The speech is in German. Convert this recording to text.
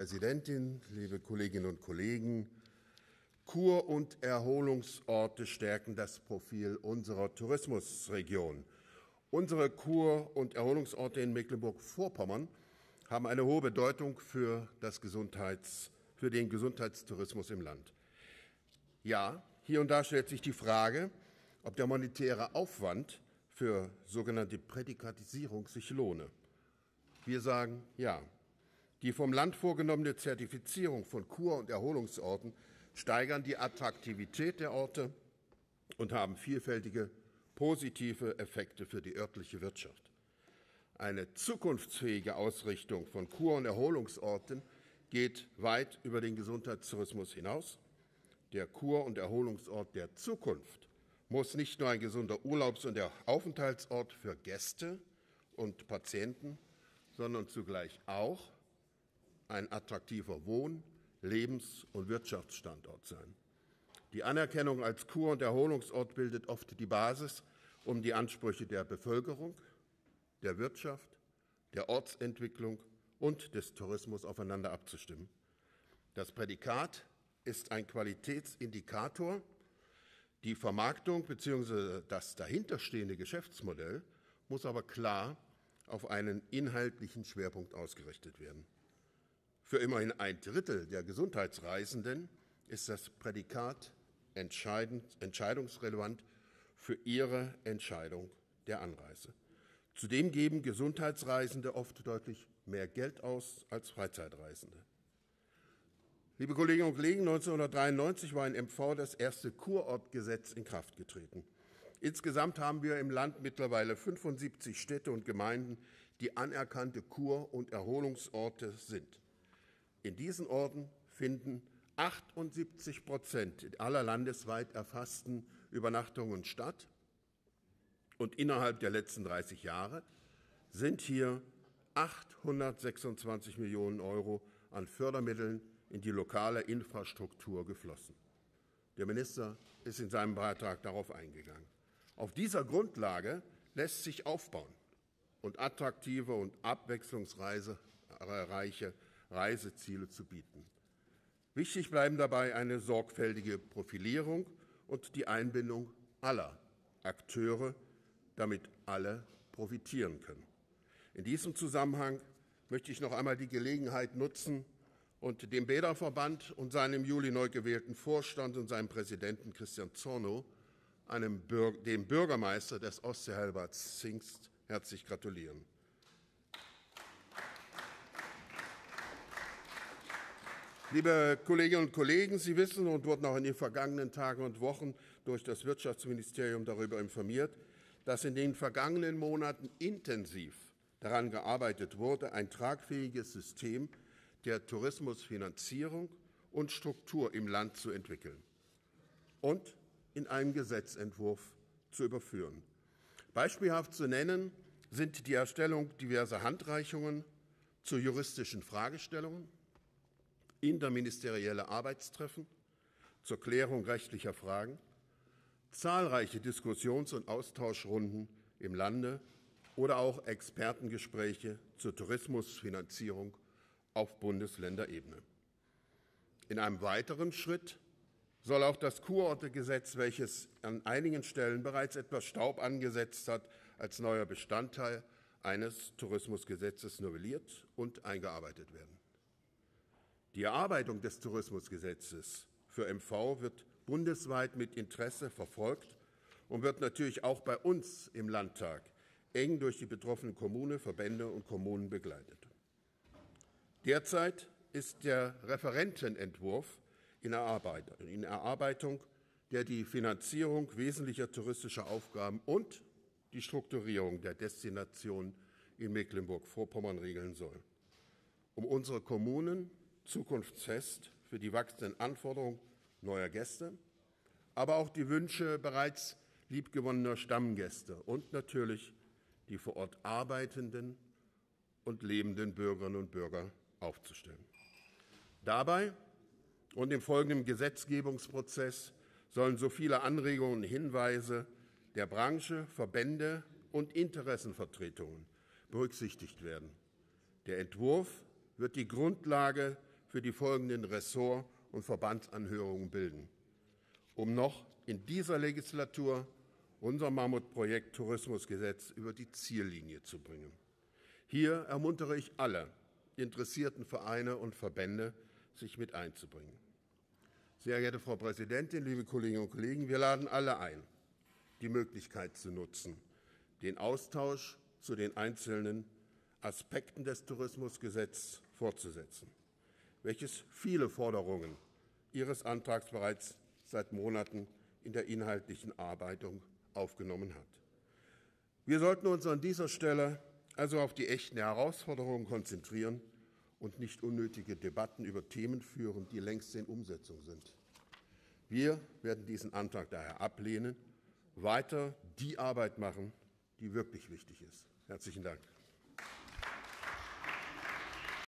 Präsidentin, liebe Kolleginnen und Kollegen! Kur- und Erholungsorte stärken das Profil unserer Tourismusregion. Unsere Kur- und Erholungsorte in Mecklenburg-Vorpommern haben eine hohe Bedeutung für den Gesundheitstourismus im Land. Ja, hier und da stellt sich die Frage, ob der monetäre Aufwand für sogenannte Prädikatisierung sich lohne. Wir sagen ja. Die vom Land vorgenommene Zertifizierung von Kur- und Erholungsorten steigern die Attraktivität der Orte und haben vielfältige positive Effekte für die örtliche Wirtschaft. Eine zukunftsfähige Ausrichtung von Kur- und Erholungsorten geht weit über den Gesundheitstourismus hinaus. Der Kur- und Erholungsort der Zukunft muss nicht nur ein gesunder Urlaubs- und Aufenthaltsort für Gäste und Patienten, sondern zugleich auch ein attraktiver Wohn-, Lebens- und Wirtschaftsstandort sein. Die Anerkennung als Kur- und Erholungsort bildet oft die Basis, um die Ansprüche der Bevölkerung, der Wirtschaft, der Ortsentwicklung und des Tourismus aufeinander abzustimmen. Das Prädikat ist ein Qualitätsindikator. Die Vermarktung bzw. das dahinterstehende Geschäftsmodell muss aber klar auf einen inhaltlichen Schwerpunkt ausgerichtet werden. Für immerhin 1/3 der Gesundheitsreisenden ist das Prädikat entscheidungsrelevant für ihre Entscheidung der Anreise. Zudem geben Gesundheitsreisende oft deutlich mehr Geld aus als Freizeitreisende. Liebe Kolleginnen und Kollegen, 1993 war in MV das erste Kurortgesetz in Kraft getreten. Insgesamt haben wir im Land mittlerweile 75 Städte und Gemeinden, die anerkannte Kur- und Erholungsorte sind. In diesen Orten finden 78% aller landesweit erfassten Übernachtungen statt. Und innerhalb der letzten 30 Jahre sind hier 826 Millionen € an Fördermitteln in die lokale Infrastruktur geflossen. Der Minister ist in seinem Beitrag darauf eingegangen. Auf dieser Grundlage lässt sich aufbauen und attraktive und abwechslungsreiche Reiseziele zu bieten. Wichtig bleiben dabei eine sorgfältige Profilierung und die Einbindung aller Akteure, damit alle profitieren können. In diesem Zusammenhang möchte ich noch einmal die Gelegenheit nutzen und dem Bäderverband und seinem im Juli neu gewählten Vorstand und seinem Präsidenten Christian Zornow, dem Bürgermeister des Ostseehallenbads Zingst, herzlich gratulieren. Liebe Kolleginnen und Kollegen, Sie wissen und wurden auch in den vergangenen Tagen und Wochen durch das Wirtschaftsministerium darüber informiert, dass in den vergangenen Monaten intensiv daran gearbeitet wurde, ein tragfähiges System der Tourismusfinanzierung und Struktur im Land zu entwickeln und in einem Gesetzentwurf zu überführen. Beispielhaft zu nennen sind die Erstellung diverser Handreichungen zu juristischen Fragestellungen, interministerielle Arbeitstreffen zur Klärung rechtlicher Fragen, zahlreiche Diskussions- und Austauschrunden im Lande oder auch Expertengespräche zur Tourismusfinanzierung auf Bundesländerebene. In einem weiteren Schritt soll auch das Kurortegesetz, welches an einigen Stellen bereits etwas Staub angesetzt hat, als neuer Bestandteil eines Tourismusgesetzes novelliert und eingearbeitet werden. Die Erarbeitung des Tourismusgesetzes für MV wird bundesweit mit Interesse verfolgt und wird natürlich auch bei uns im Landtag eng durch die betroffenen Kommunen, Verbände und Kommunen begleitet. Derzeit ist der Referentenentwurf in Erarbeitung, der die Finanzierung wesentlicher touristischer Aufgaben und die Strukturierung der Destination in Mecklenburg-Vorpommern regeln soll, um unsere Kommunen zukunftsfest für die wachsenden Anforderungen neuer Gäste, aber auch die Wünsche bereits liebgewonnener Stammgäste und natürlich die vor Ort arbeitenden und lebenden Bürgerinnen und Bürger aufzustellen. Dabei und im folgenden Gesetzgebungsprozess sollen so viele Anregungen und Hinweise der Branche, Verbände und Interessenvertretungen berücksichtigt werden. Der Entwurf wird die Grundlage für die folgenden Ressort- und Verbandsanhörungen bilden, um noch in dieser Legislatur unser Mammutprojekt Tourismusgesetz über die Ziellinie zu bringen. Hier ermuntere ich alle interessierten Vereine und Verbände, sich mit einzubringen. Sehr geehrte Frau Präsidentin, liebe Kolleginnen und Kollegen, wir laden alle ein, die Möglichkeit zu nutzen, den Austausch zu den einzelnen Aspekten des Tourismusgesetzes fortzusetzen, welches viele Forderungen Ihres Antrags bereits seit Monaten in der inhaltlichen Erarbeitung aufgenommen hat. Wir sollten uns an dieser Stelle also auf die echten Herausforderungen konzentrieren und nicht unnötige Debatten über Themen führen, die längst in Umsetzung sind. Wir werden diesen Antrag daher ablehnen, weiter die Arbeit machen, die wirklich wichtig ist. Herzlichen Dank.